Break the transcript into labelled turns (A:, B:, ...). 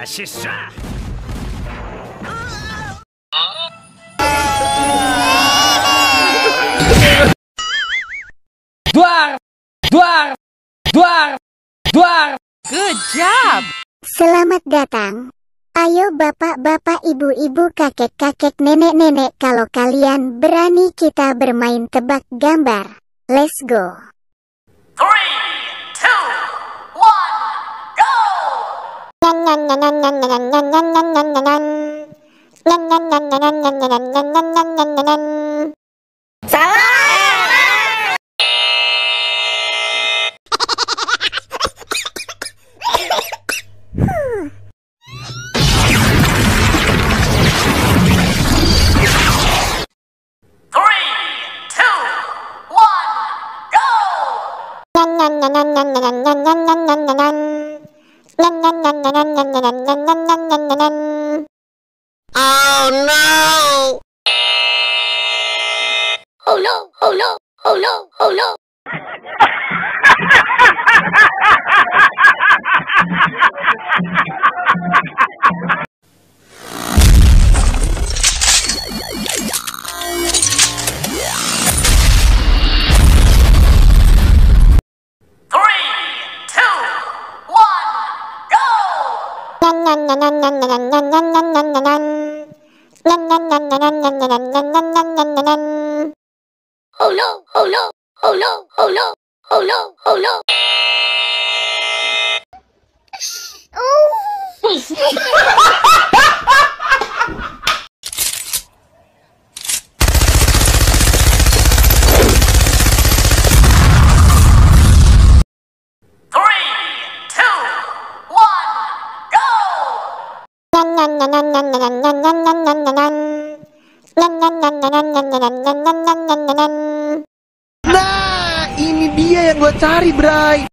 A: 맛있어.
B: Dwarf! Dwarf! Dwarf! Dwarf!
C: Good job!
D: Selamat datang. Ayo bapak-bapak, ibu-ibu, kakek-kakek, nenek-nenek, kalau kalian berani kita bermain tebak gambar. Let's go.
E: 3, 2, 1, go! Oh no! Oh no! Oh no! Oh no! Oh no! Oh no, oh no, oh no, oh no, oh no, oh no.
F: Nah, ini dia yang gua cari, Bray.